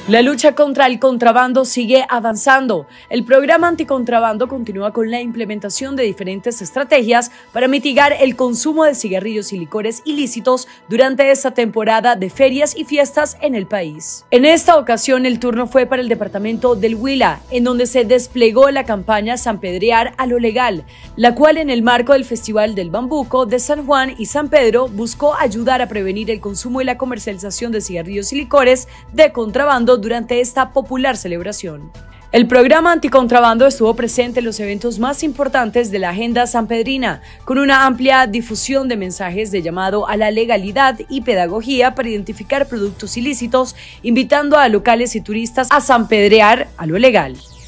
La lucha contra el contrabando sigue avanzando. El programa anticontrabando continúa con la implementación de diferentes estrategias para mitigar el consumo de cigarrillos y licores ilícitos durante esta temporada de ferias y fiestas en el país. En esta ocasión, el turno fue para el departamento del Huila, en donde se desplegó la campaña Sanpedrear a lo legal, la cual en el marco del Festival del Bambuco de San Juan y San Pedro buscó ayudar a prevenir el consumo y la comercialización de cigarrillos y licores de contrabando durante esta popular celebración. El programa anticontrabando estuvo presente en los eventos más importantes de la agenda sanpedrina, con una amplia difusión de mensajes de llamado a la legalidad y pedagogía para identificar productos ilícitos, invitando a locales y turistas a sanpedrear a lo legal.